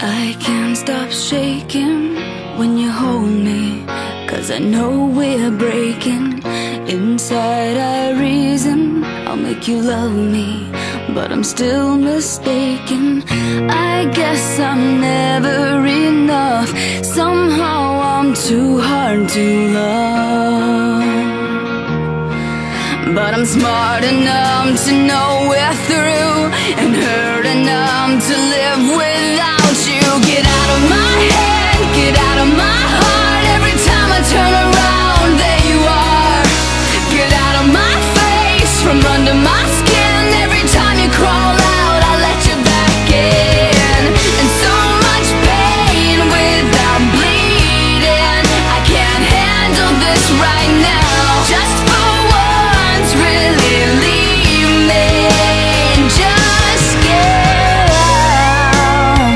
I can't stop shaking when you hold me, 'cause I know we're breaking. Inside I reason I'll make you love me, but I'm still mistaken. I guess I'm never enough. Somehow I'm too hard to love. But I'm smart enough to know we're through, and hurt enough to live without you. Get out of my head, get out of my heart. Every time I turn around, there you are. Get out of my face, from under my skin. Every time you crawl out, I let you back in. And so much pain without bleeding. I can't handle this right now. Just for once, really leave me. Just get out.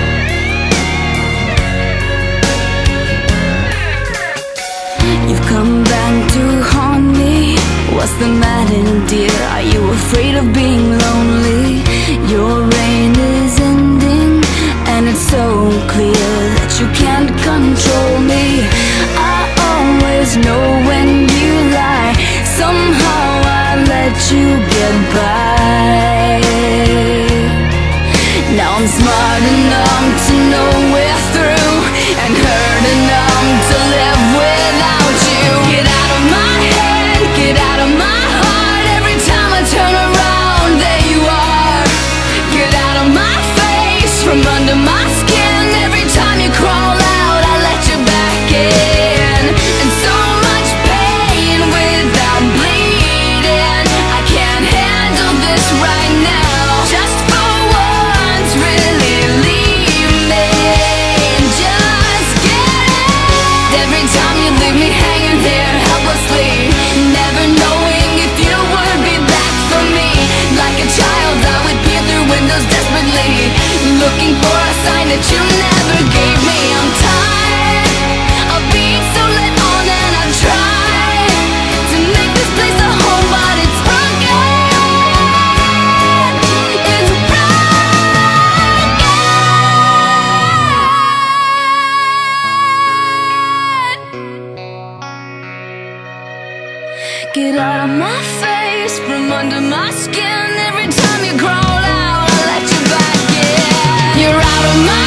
You've come back to haunt me. What's the matter, dear? Are you afraid of being lonely? Your reign is ending, and it's so clear that you can't control me. I always know when you lie. Somehow I let you get by. Now I'm smart enough to know we're through, and hurt enough to live without you. Get out of my head, get out of my heart. Every time I turn around, there you are. Get out of my face, from under my skin. Every time you crawl out, I let you back in. And so much pain without bleeding. I can't handle this right now. Just for once, really leave me. Just get out. Every time you leave me hanging here helplessly, never knowing if you would be back for me. Like a child, I would peer through windows desperately, looking for a sign that you never gave me. I'm tired of being so let on, and I've tried to make this place a home, but it's broken. It's broken. Get out of my face, from under my skin. Every time you crawl out, I let you back in. You're out of my